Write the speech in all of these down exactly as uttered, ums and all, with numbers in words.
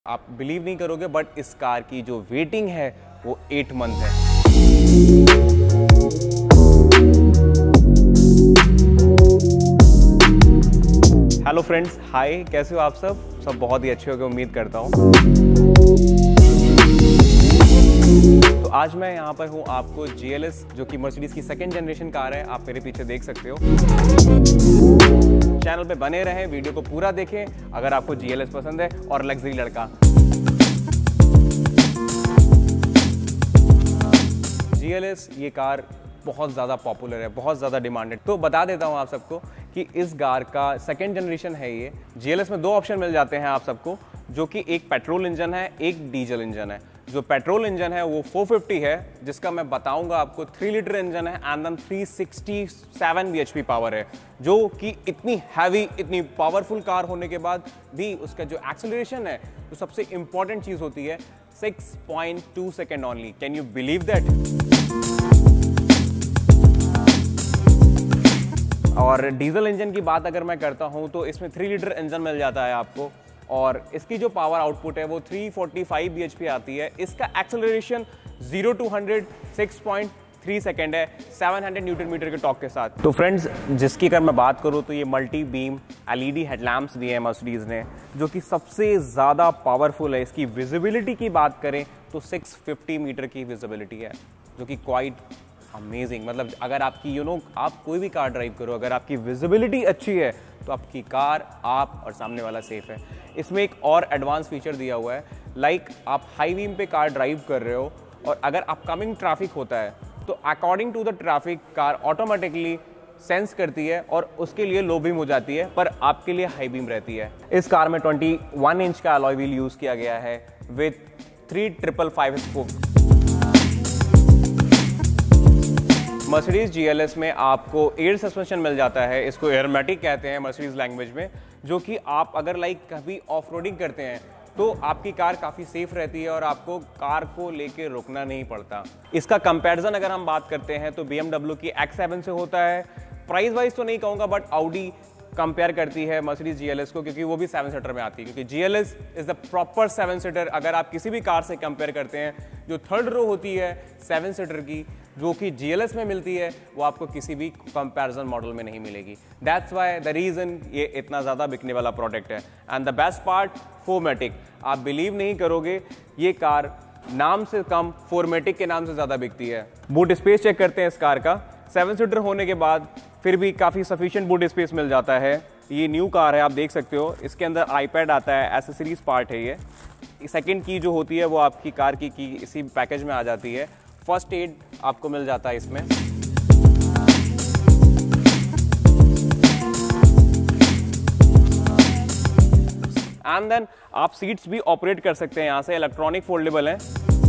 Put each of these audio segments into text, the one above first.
आप बिलीव नहीं करोगे बट इस कार की जो वेटिंग है वो एट मंथ है। हेलो फ्रेंड्स, हाय, कैसे हो आप सब सब बहुत ही अच्छे होंगे उम्मीद करता हूँ। तो आज मैं यहाँ पर हूँ आपको जी एल एस जो कि मर्सिडीज की सेकेंड जनरेशन कार है, आप मेरे पीछे देख सकते हो। चैनल पे बने रहें, वीडियो को पूरा देखें अगर आपको जी एल एस पसंद है और लग्जरी लड़का। जी एल एस ये कार बहुत ज़्यादा पॉपुलर है, बहुत ज़्यादा डिमांडेड। तो बता देता हूँ आप सबको कि इस कार का सेकेंड जनरेशन है ये। जी एल एस में दो ऑप्शन मिल जाते हैं आप सबको, जो कि एक पेट्रोल इंजन है, एक डीजल इंजन है। जो पेट्रोल इंजन है वो फोर फिफ्टी है, जिसका मैं बताऊंगा आपको थ्री लीटर इंजन है and then three sixty seven B H P power है, जो कि इतनी हैवी, इतनी पावरफुल कार होने के बाद भी उसका जो एक्सेलरेशन है, तो सबसे इंपॉर्टेंट चीज़ होती है six point two second only. Can you believe that? और डीजल इंजन की बात अगर मैं करता हूं तो इसमें थ्री लीटर इंजन मिल जाता है आपको, और इसकी जो पावर आउटपुट है वो three forty five B H P आती है। इसका acceleration zero to hundred six point three second है, सेवन हंड्रेड न्यूटन मीटर के टॉर्क के साथ। तो फ्रेंड्स, जिसकी अगर मैं बात करूं तो ये multi beam L E D headlamps दिए हैं मर्सिडीज ने, जो कि सबसे ज़्यादा पावरफुल है। इसकी विजिबिलिटी की बात करें तो सिक्स फिफ्टी मीटर की विजिबिलिटी है, जो कि क्वाइट अमेजिंग। मतलब अगर आपकी यू नो आप कोई भी कार ड्राइव करो, अगर आपकी विजिबिलिटी अच्छी है तो आपकी कार, आप और सामने वाला सेफ है। इसमें एक और एडवांस फीचर दिया हुआ है, लाइक आप हाई बीम पे कार ड्राइव कर रहे हो और अगर अपकमिंग ट्रैफिक होता है तो according to the traffic car automatically sense करती है और उसके लिए लो बीम हो जाती है, पर आपके लिए हाई बीम रहती है। इस कार में ट्वेंटी वन इंच का अलॉय व्हील यूज किया गया है with three triple five spoke. Mercedes G L S में आपको एयर सस्पेंशन मिल जाता है, इसको एयरमेटिक कहते हैं मर्सिडीज लैंग्वेज में, जो कि आप अगर लाइक कभी ऑफ रोडिंग करते हैं तो आपकी कार काफ़ी सेफ रहती है और आपको कार को लेके रुकना नहीं पड़ता। इसका कंपैरिजन अगर हम बात करते हैं तो बी एम डब्ल्यू की एक्स सेवन से होता है। प्राइस वाइज तो नहीं कहूँगा, बट ऑडी कंपेयर करती है मर्सिडीज जी एल एस को, क्योंकि वो भी सेवन सीटर में आती है, क्योंकि G L S is the proper seven seater. अगर आप किसी भी कार से कंपेयर करते हैं, जो थर्ड रो होती है सेवन सीटर की, जो कि जी एल एस में मिलती है, वो आपको किसी भी कंपैरिजन मॉडल में नहीं मिलेगी। दैट्स वाई द रीज़न ये इतना ज़्यादा बिकने वाला प्रोडक्ट है। एंड द बेस्ट पार्ट, फोरमेटिक। आप बिलीव नहीं करोगे, ये कार नाम से कम फोरमेटिक के नाम से ज़्यादा बिकती है। बूट स्पेस चेक करते हैं इस कार का। सेवन सीटर होने के बाद फिर भी काफ़ी सफिशिएंट बूट स्पेस मिल जाता है। ये न्यू कार है, आप देख सकते हो। इसके अंदर आईपैड आता है, एसेसरीज पार्ट है ये। सेकंड की जो होती है वो आपकी कार की की इसी पैकेज में आ जाती है। फर्स्ट एड आपको मिल जाता है इसमें। एंड देन आप सीट्स भी ऑपरेट कर सकते हैं यहां से, इलेक्ट्रॉनिक फोल्डेबल है।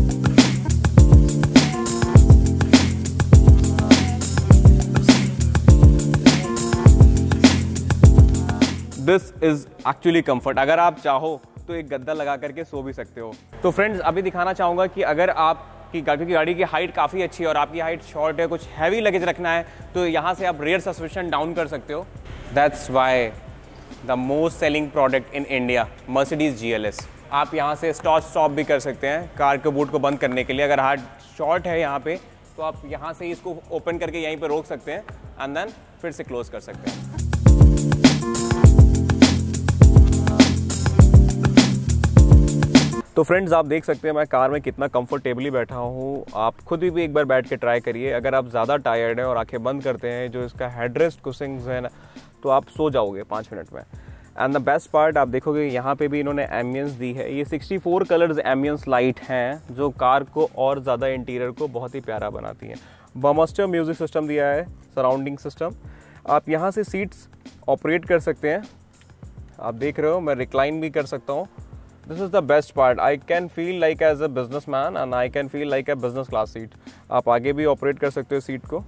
This is actually comfort. अगर आप चाहो तो एक गद्दा लगा करके सो भी सकते हो। तो फ्रेंड्स, अभी दिखाना चाहूंगा कि अगर आप की गाड़ी की गाड़ी की हाइट काफ़ी अच्छी है और आपकी हाइट शॉर्ट है, कुछ हैवी लगेज रखना है, तो यहाँ से आप रेयर सस्पेंशन डाउन कर सकते हो। That's why the most selling product in India, Mercedes G L S. आप यहाँ से स्टॉप स्टॉप भी कर सकते हैं कार के बूट को बंद करने के लिए। अगर हार्ड शॉर्ट है यहाँ पे तो आप यहाँ से इसको ओपन करके यहीं पे रोक सकते हैं एंड देन फिर से क्लोज कर सकते हैं। तो फ्रेंड्स, आप देख सकते हैं मैं कार में कितना कंफर्टेबली बैठा हूँ। आप खुद भी एक बार बैठ के ट्राई करिए। अगर आप ज़्यादा टायर्ड हैं और आंखें बंद करते हैं, जो इसका हेडरेस्ट कुशिंग्स है ना, तो आप सो जाओगे पाँच मिनट में। एंड द बेस्ट पार्ट, आप देखोगे यहाँ पे भी इन्होंने एम्बियंस दी है। ये sixty four colours ambience light हैं, जो कार को और ज़्यादा इंटीरियर को बहुत ही प्यारा बनाती हैं। बमस्टर म्यूजिक सिस्टम दिया है, सराउंडिंग सिस्टम। आप यहाँ से सीट्स ऑपरेट कर सकते हैं। आप देख रहे हो मैं रिक्लाइन भी कर सकता हूँ। This is the best part. I can feel like as a businessman and I can feel like a business class seat. आप आगे भी ऑपरेट कर सकते हो सीट को।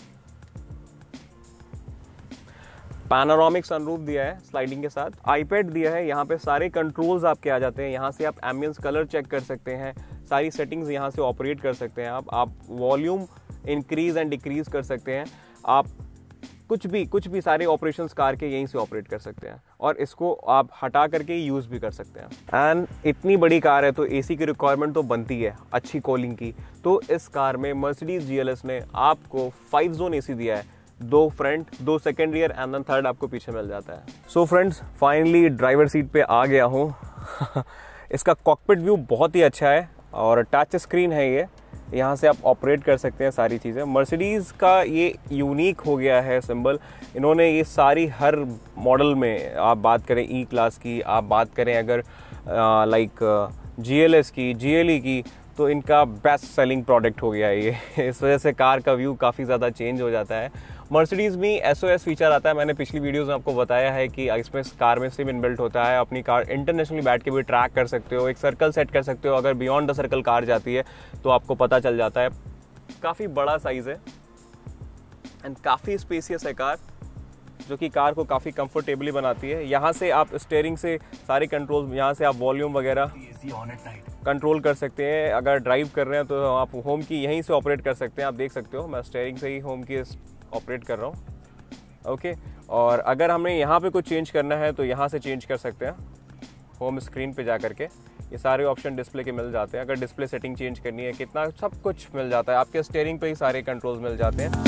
पैनोरामिक सनरूफ दिया है स्लाइडिंग के साथ। आईपैड दिया है, यहाँ पे सारे कंट्रोल्स आपके आ जाते हैं। यहाँ से आप एम्बियंस कलर चेक कर सकते हैं, सारी सेटिंग्स यहाँ से ऑपरेट कर सकते हैं। आप आप वॉल्यूम इंक्रीज एंड डिक्रीज कर सकते हैं। आप कुछ भी कुछ भी सारे ऑपरेशंस कार के यहीं से ऑपरेट कर सकते हैं और इसको आप हटा करके यूज़ भी कर सकते हैं। एंड इतनी बड़ी कार है तो एसी की रिक्वायरमेंट तो बनती है, अच्छी कूलिंग की। तो इस कार में मर्सिडीज जीएलएस ने आपको फाइव जोन एसी दिया है, दो फ्रंट, दो second rear and then third आपको पीछे मिल जाता है। So friends, finally driver seat पे आ गया हूँ। इसका कॉकपिट व्यू बहुत ही अच्छा है और टच स्क्रीन है ये, यहाँ से आप ऑपरेट कर सकते हैं सारी चीज़ें। मर्सिडीज़ का ये यूनिक हो गया है सिंबल, इन्होंने ये सारी हर मॉडल में, आप बात करें ई क्लास की, आप बात करें अगर लाइक जीएलएस की, जीएलई की, तो इनका बेस्ट सेलिंग प्रोडक्ट हो गया है ये। इस वजह से कार का व्यू काफ़ी ज़्यादा चेंज हो जाता है। मर्सिडीज़ में एसओएस फीचर आता है, मैंने पिछली वीडियोस में आपको बताया है कि इसमें कार में सिम इनबिल्ट होता है। अपनी कार इंटरनेशनली बैठ के भी ट्रैक कर सकते हो, एक सर्कल सेट कर सकते हो, अगर बियॉन्ड द सर्कल कार जाती है तो आपको पता चल जाता है। काफ़ी बड़ा साइज़ है एंड काफ़ी स्पेसियस है कार, जो कि कार को काफ़ी कंफर्टेबली बनाती है। यहाँ से आप स्टीयरिंग से सारे कंट्रोल, यहाँ से आप वॉल्यूम वगैरह कंट्रोल कर सकते हैं। अगर ड्राइव कर रहे हैं तो आप होम की यहीं से ऑपरेट कर सकते हैं। आप देख सकते हो मैं स्टीयरिंग से ही होम की ऑपरेट कर रहा हूँ। ओके, और अगर हमें यहाँ पे कुछ चेंज करना है तो यहाँ से चेंज कर सकते हैं होम स्क्रीन पे जा करके। ये सारे ऑप्शन डिस्प्ले के मिल जाते हैं। अगर डिस्प्ले सेटिंग चेंज करनी है, कितना सब कुछ मिल जाता है आपके स्टीयरिंग पे ही, सारे कंट्रोल्स मिल जाते हैं।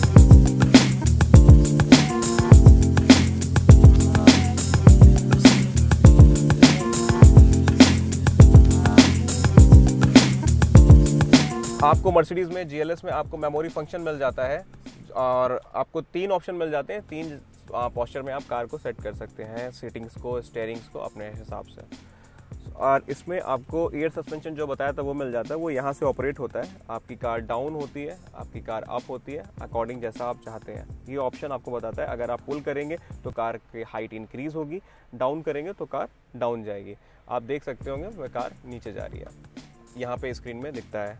आपको मर्सिडीज़ में जीएलएस में आपको मेमोरी फंक्शन मिल जाता है और आपको तीन ऑप्शन मिल जाते हैं। तीन पोस्चर में आप कार को सेट कर सकते हैं, सीटिंग्स को, स्टीयरिंग्स को अपने हिसाब से। और इसमें आपको एयर सस्पेंशन जो बताया था वो मिल जाता है, वो यहाँ से ऑपरेट होता है। आपकी कार डाउन होती है, आपकी कार अप होती है, अकॉर्डिंग जैसा आप चाहते हैं। ये ऑप्शन आपको बताता है। अगर आप पुल करेंगे तो कार की हाइट इंक्रीज होगी, डाउन करेंगे तो कार डाउन जाएगी। आप देख सकते होंगे वह कार नीचे जा रही है, यहाँ पे स्क्रीन में दिखता है।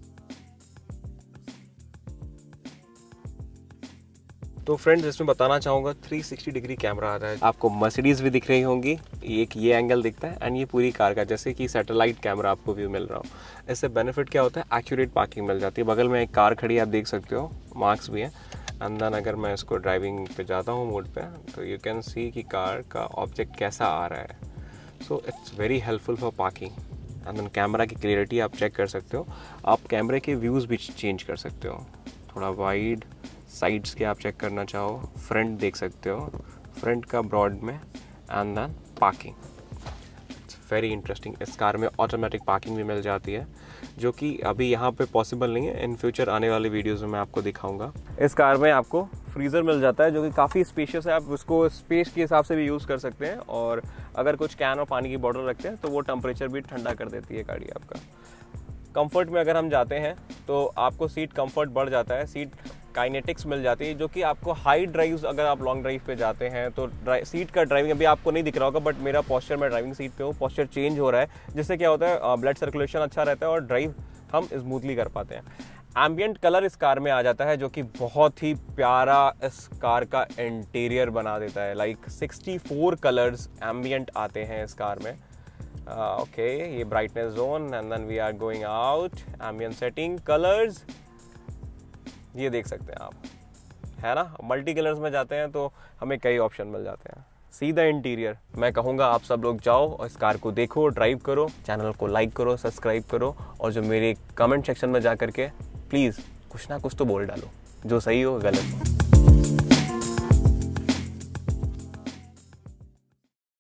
तो फ्रेंड्स, इसमें बताना चाहूँगा थ्री सिक्सटी डिग्री कैमरा आता है। आपको मर्सिडीज़ भी दिख रही होंगी, एक ये एंगल दिखता है एंड ये पूरी कार का, जैसे कि सैटेलाइट कैमरा आपको व्यू मिल रहा हो। इससे बेनिफिट क्या होता है, एक्यूरेट पार्किंग मिल जाती है। बगल में एक कार खड़ी है, आप देख सकते हो, मार्क्स भी है। एंड देन अगर मैं इसको ड्राइविंग पे जाता हूँ मोड पे, तो यू कैन सी कि कार का ऑब्जेक्ट कैसा आ रहा है। So it's very helpful for parking. And then camera की क्लियरिटी आप चेक कर सकते हो। आप कैमरे के व्यूज़ भी चेंज कर सकते हो, थोड़ा वाइड, साइड्स के आप चेक करना चाहो, फ्रंट देख सकते हो, फ्रंट का ब्रॉड में, and then parking. It's very interesting. इस कार में ऑटोमेटिक पार्किंग भी मिल जाती है, जो कि अभी यहाँ पे पॉसिबल नहीं है। इन फ्यूचर आने वाले वीडियोस में मैं आपको दिखाऊंगा। इस कार में आपको फ्रीज़र मिल जाता है, जो कि काफ़ी स्पेशियस है। आप उसको स्पेस के हिसाब से भी यूज़ कर सकते हैं, और अगर कुछ कैन और पानी की बॉटल रखते हैं तो वो टेम्परेचर भी ठंडा कर देती है गाड़ी आपका। कंफर्ट में अगर हम जाते हैं तो आपको सीट कंफर्ट बढ़ जाता है, सीट काइनेटिक्स मिल जाती है, जो कि आपको हाई ड्राइव्स, अगर आप लॉन्ग ड्राइव पे जाते हैं तो सीट का ड्राइविंग अभी आपको नहीं दिख रहा होगा, बट मेरा पोस्चर, मैं ड्राइविंग सीट पे हूँ, पोस्चर चेंज हो रहा है, जिससे क्या होता है, ब्लड सर्कुलेशन अच्छा रहता है और ड्राइव हम स्मूथली कर पाते हैं। एम्बियंट कलर इस कार में आ जाता है, जो कि बहुत ही प्यारा इस कार का इंटीरियर बना देता है। Like sixty four colours ambient आते हैं इस कार में। ओके, ये brightness zone, and then we are going out, ambient setting, colours, ये देख सकते हैं आप, है ना। मल्टी कलर्स में जाते हैं तो हमें कई ऑप्शन मिल जाते हैं। सीधा इंटीरियर, मैं कहूँगा आप सब लोग जाओ और इस कार को देखो, ड्राइव करो, चैनल को लाइक करो, सब्सक्राइब करो, और जो मेरे कमेंट सेक्शन में जा करके प्लीज़ कुछ ना कुछ तो बोल डालो, जो सही हो गलत हो।